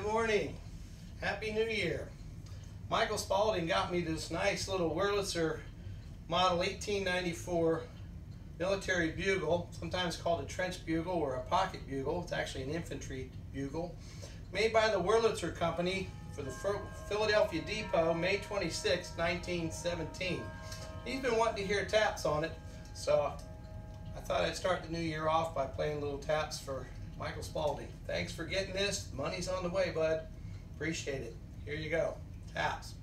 Good morning. Happy New Year. Michael Spaulding got me this nice little Wurlitzer model 1894 military bugle, sometimes called a trench bugle or a pocket bugle. It's actually an infantry bugle. Made by the Wurlitzer Company for the Philadelphia Depot, May 26, 1917. He's been wanting to hear taps on it, so I thought I'd start the new year off by playing little taps for Michael Spaulding. Thanks for getting this. Money's on the way, bud. Appreciate it. Here you go. Taps.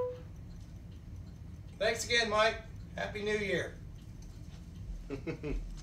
Thanks again, Mike. Happy New Year.